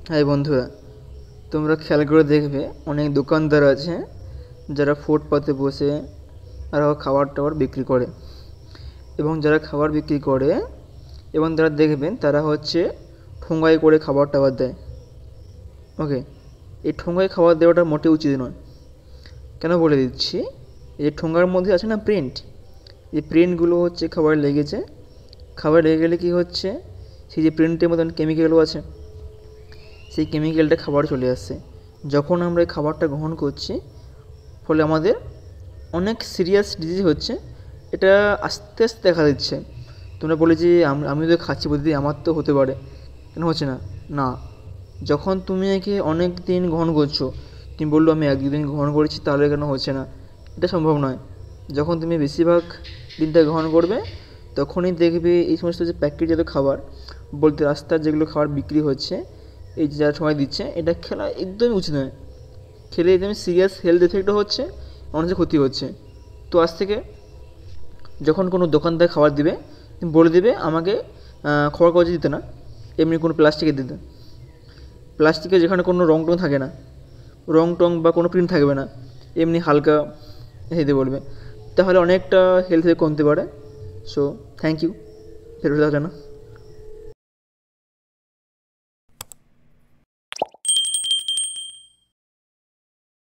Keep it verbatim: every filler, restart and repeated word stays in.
হ্যাঁ বন্ধুরা, তোমরা খেয়াল করে দেখবে অনেক দোকানদার আছে যারা ফুটপাতে বসে আরও খাবার টাবার বিক্রি করে, এবং যারা খাবার বিক্রি করে এবং যারা দেখবেন তারা হচ্ছে ঠোঙায় করে খাবার টাবার দেয়। ওকে, এই ঠোঙায় খাবার দেওয়াটা মোটেও উচিত নয়। কেন বলে দিচ্ছি, এই ঠোঙার মধ্যে আছে না প্রিন্ট, এই প্রিন্টগুলো হচ্ছে খাবারে লেগেছে। খাবার লেগে গেলে কী হচ্ছে, সেই যে প্রিন্টের মতন কেমিক্যালও আছে, সেই কেমিক্যালটা খাবার চলে আসছে। যখন আমরা এই খাবারটা গ্রহণ করছি, ফলে আমাদের অনেক সিরিয়াস ডিজিজ হচ্ছে। এটা আস্তে আস্তে দেখা দিচ্ছে। তোমরা বলে যে আমি তো খাচ্ছি প্রতিদিন, আমার তো হতে পারে, কেন হচ্ছে না? না, যখন তুমি একে অনেক দিন গ্রহণ করছো, তুমি বললো আমি এক দুদিন গ্রহণ করেছি তাহলে কেন হচ্ছে না, এটা সম্ভব নয়। যখন তুমি বেশিরভাগ দিনটা গ্রহণ করবে, তখনই দেখবে এই সমস্ত যে প্যাকেটজাত খাবার বলতে রাস্তার যেগুলো খাবার বিক্রি হচ্ছে, এই যে যারা সময় দিচ্ছে, এটা খেলা একদমই উচিত নয়। খেলে একদমই সিরিয়াস হেলথ এফেক্টও হচ্ছে, মানুষের ক্ষতি হচ্ছে। তো আজ থেকে যখন কোনো দোকানদার খাবার দিবে, তুমি বলে দেবে আমাকে খবর কাগজে দিতে না, এমনি কোনো প্লাস্টিকে দিতে। প্লাস্টিকে যেখানে কোনো রং টং থাকে না, রং টং বা কোনো প্রিন্ট থাকবে না, এমনি হালকা দিতে বলবে, তাহলে অনেকটা হেলথ কমতে পারে। সো থ্যাংক ইউ, ফেরত না।